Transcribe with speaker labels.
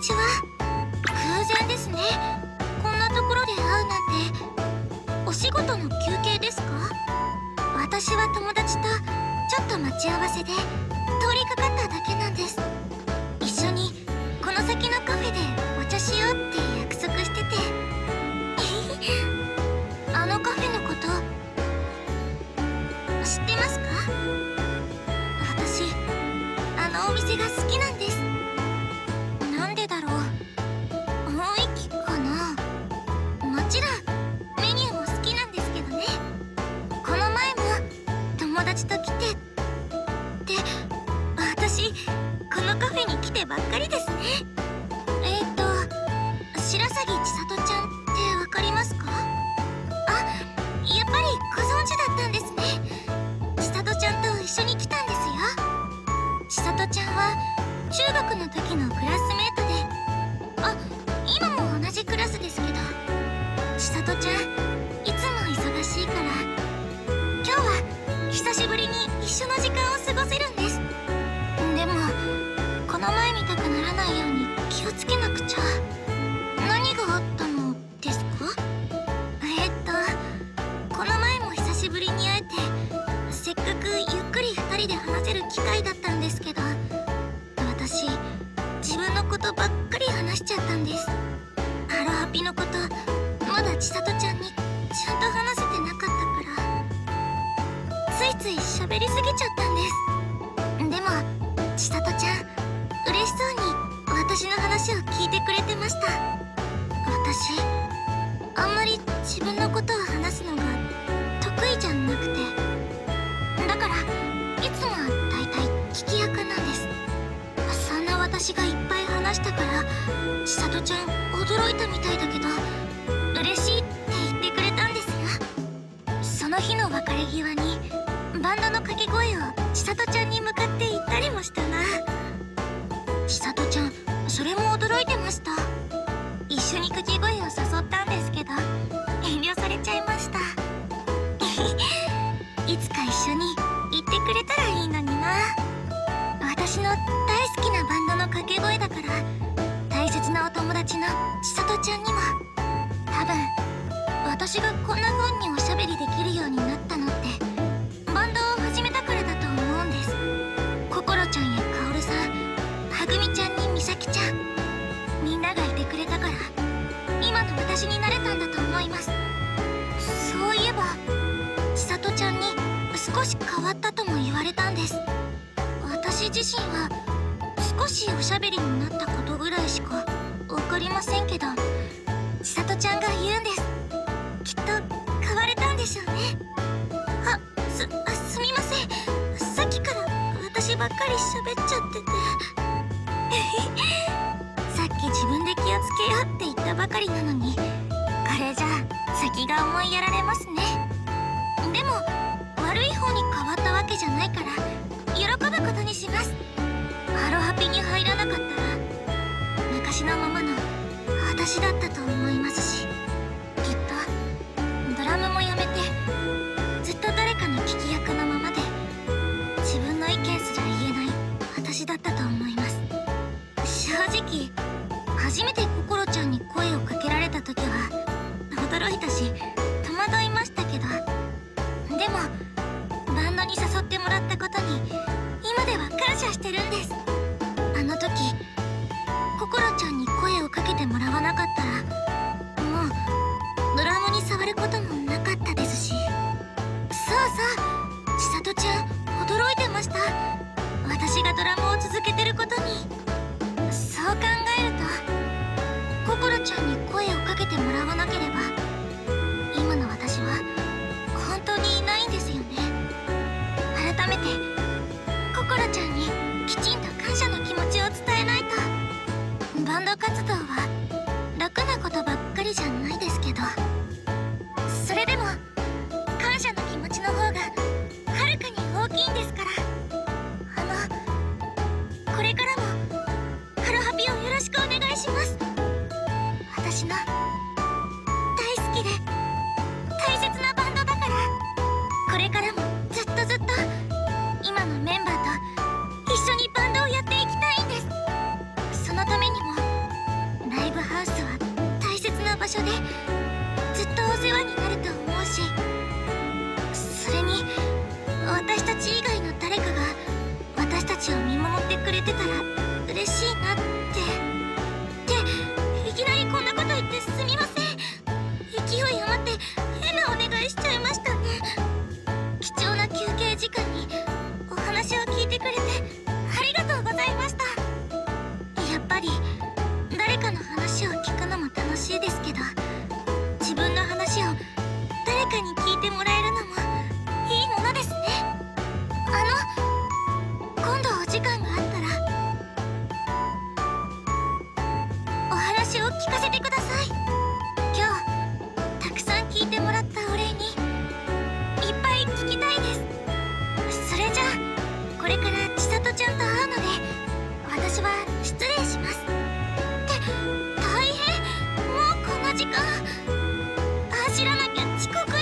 Speaker 1: ちは。偶然ですね。こんなところで会うなんて。お仕事の休憩ですか？私は友達とちょっと待ち合わせで通りかかっただけなんです。一緒にこの先のカフェでお茶しようって約束してて。あのカフェのこと知ってますか？私あのお店が好きなんです。なんでだろう。雰囲気かな。もちろんメニューも好きなんですけどね。この前も友達と来てで、私このカフェに来てばっかりですね。白鷺千里ちゃんってわかりますか？あ、やっぱりご存知だったんですね。千里ちゃんと一緒に来たんですよ。千里ちゃんは中学の時のクラスメートで、あ、今も同じクラスですけど、千里ちゃんいつも忙しいから今日は久しぶりに一緒の時間を過ごせるんです。でもこの前みたくならないように気をつけなくちゃ。何があったのですか？この前も久しぶりに会えて、せっかくゆっくり2人で話せる機会だったんですけど、私自分のことばっかり話しちゃったんです。ハロハピのことまだ千里ちゃんにちゃんと話せてなかったから、ついつい喋りすぎちゃったんです。でも千里ちゃん嬉しそうに私の話を聞いてくれてました。私あんまり自分のことを話すのが得意じゃなくて、だからいつもはだいたい聞き役なんです。そんな私がいっぱい話したから千里ちゃん驚いたみたいだけど、嬉しいって言ってくれたんですよ。その日の別れ際にバンドの掛け声を千里ちゃんに向かって言ったりもしたな。千里ちゃんそれも驚いてました。一緒に掛け声を誘ったんですけど遠慮されちゃいました。いつか一緒に行ってくれたらいいのにな。私の大好きなバンドの掛け声だから、大切なお友達の千里ちゃんにも。多分私がこんな風におしゃべりできるようになったのってバンドを始めたからだと思うんです。心ちゃんやカオルさん、はぐみちゃんにみさきちゃん、みんながいてくれたから今の私になれたんだと思います。そういえば千里ちゃんに少し変わったとも言われたんです。私自身は少しおしゃべりになったことぐらいしかわかりませんけど、千里ちゃんが言うんです。きっと変われたんでしょうね。すみません。さっきから私ばっかり喋っちゃってて。さっき自分で気をつけようって言ったばかりなのに、これじゃ先が思いやられますね。でも悪い方に変わったわけじゃないから喜ぶことにします。ハロハピに入らなかったら昔のままの私だったと思いますし、きっとドラムもやめてずっと誰かの聞き役のままで自分の意見すら言えない私だったと思います。正直初めて心ちゃんに声をかけられた時は驚いたし戸惑いましたけど、でもバンドに誘ってもらったことに今では感謝してるんです。あの時心ちゃんに声をかけてもらわなかったらもうドラムに触ることもなかったですし。そうそう、千里ちゃん驚いてました。私がドラムを続けてることに。そう考えると心ちゃんに声をかけてもらわなければ今の私は本当にいないんですよね。改めて心ちゃんにきちんと感謝の気持ちを伝えないと。バンド活動は楽なことばっかりじゃないですけど、それでも感謝の気持ちの方がはるかに大きいんですから。これからもハロハピをよろしくお願いします。私の大好きで大切なバンドだから、これからもずっとずっと今のメンバーと一緒にバンドをやっていきたいんです。そのためにも場所でずっとお世話になると思うし、それに私たち以外の誰かが私たちを見守ってくれてたら嬉しいなって。いきなりこんなこと言ってすみません。勢い余って変なお願いしちゃいましたね。貴重な休憩時間にお話を聞いてくれてありがとうございました。やっぱり誰かの話を聞くのも楽しいですけど、自分の話を誰かに聞いてもらえるのもいいものですね。今度お時間があったらお話を聞かせてください。今日たくさん聞いてもらったお礼にいっぱい聞きたいです。それじゃあこれから千里ちゃんと会うので私は失礼します。って大変、もうこんな時間。走らなきゃ遅刻。